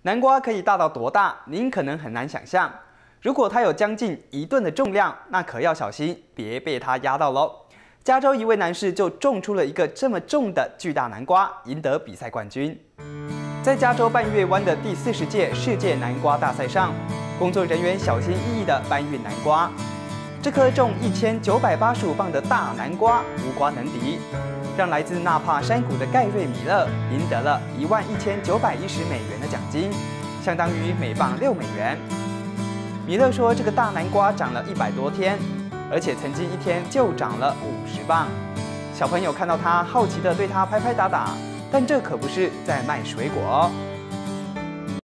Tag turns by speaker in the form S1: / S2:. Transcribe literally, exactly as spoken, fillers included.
S1: 南瓜可以大到多大？您可能很难想象。如果它有将近一吨的重量，那可要小心，别被它压到喽。加州一位男士就种出了一个这么重的巨大南瓜，赢得比赛冠军。在加州半月湾的第四十届世界南瓜大赛上，工作人员小心翼翼地搬运南瓜。这颗重一千九百八十五磅的大南瓜无瓜能敌，让来自纳帕山谷的盖瑞米勒赢得了一万一千九百一十美元的奖金，相当于每磅六美元。米勒说，这个大南瓜长了一百多天，而且曾经一天就长了五十磅。小朋友看到他，好奇地对他拍拍打打，但这可不是在卖水果哦。